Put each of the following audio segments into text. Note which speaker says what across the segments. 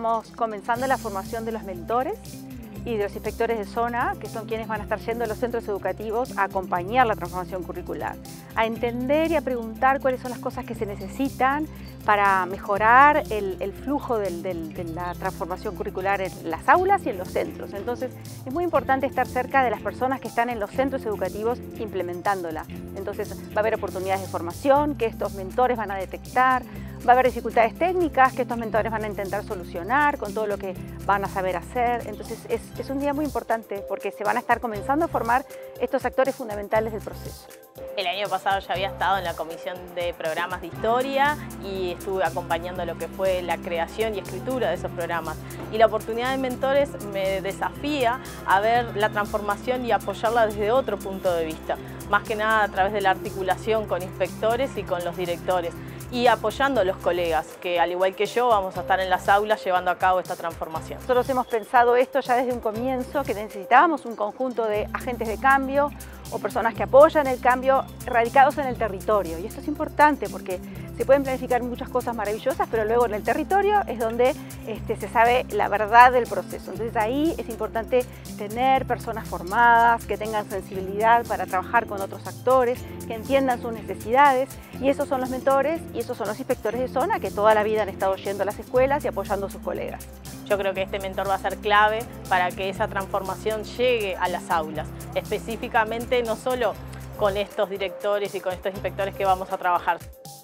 Speaker 1: estamos comenzando la formación de los mentores y de los inspectores de zona, que son quienes van a estar yendo a los centros educativos a acompañar la transformación curricular, a entender y a preguntar cuáles son las cosas que se necesitan para mejorar el flujo de la transformación curricular en las aulas y en los centros. Entonces, es muy importante estar cerca de las personas que están en los centros educativos implementándola. Entonces, va a haber oportunidades de formación que estos mentores van a detectar, va a haber dificultades técnicas que estos mentores van a intentar solucionar con todo lo que van a saber hacer. Entonces, es un día muy importante porque se van a estar comenzando a formar estos actores fundamentales del proceso.
Speaker 2: El año pasado ya había estado en la Comisión de Programas de Historia y estuve acompañando lo que fue la creación y escritura de esos programas. Y la oportunidad de mentores me desafía a ver la transformación y apoyarla desde otro punto de vista. Más que nada a través de la articulación con inspectores y con los directores. Y apoyando a los colegas, que al igual que yo vamos a estar en las aulas llevando a cabo esta transformación.
Speaker 1: Nosotros hemos pensado esto ya desde un comienzo, que necesitábamos un conjunto de agentes de cambio o personas que apoyan el cambio radicados en el territorio. Y esto es importante porque se pueden planificar muchas cosas maravillosas, pero luego en el territorio es donde se sabe la verdad del proceso. Entonces ahí es importante tener personas formadas, que tengan sensibilidad para trabajar con otros actores, que entiendan sus necesidades, y esos son los mentores y esos son los inspectores de zona que toda la vida han estado yendo a las escuelas y apoyando a sus colegas.
Speaker 2: Yo creo que este mentor va a ser clave para que esa transformación llegue a las aulas, específicamente no solo con estos directores y con estos inspectores que vamos a trabajar.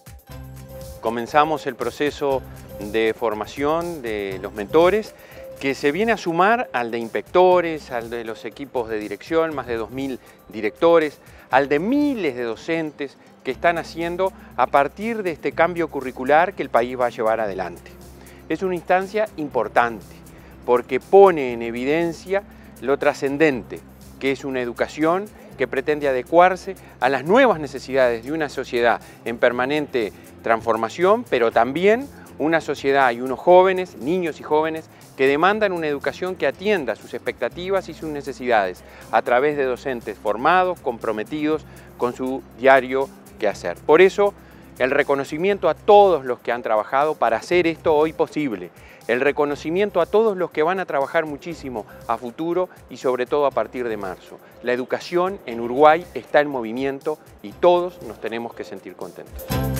Speaker 3: Comenzamos el proceso de formación de los mentores, que se viene a sumar al de inspectores, al de los equipos de dirección, más de 2000 directores, al de miles de docentes que están haciendo a partir de este cambio curricular que el país va a llevar adelante. Es una instancia importante porque pone en evidencia lo trascendente, que es una educación que pretende adecuarse a las nuevas necesidades de una sociedad en permanente transformación, pero también una sociedad y unos jóvenes, niños y jóvenes, que demandan una educación que atienda sus expectativas y sus necesidades a través de docentes formados, comprometidos con su diario quehacer. Por eso, el reconocimiento a todos los que han trabajado para hacer esto hoy posible, el reconocimiento a todos los que van a trabajar muchísimo a futuro y sobre todo a partir de marzo. La educación en Uruguay está en movimiento y todos nos tenemos que sentir contentos.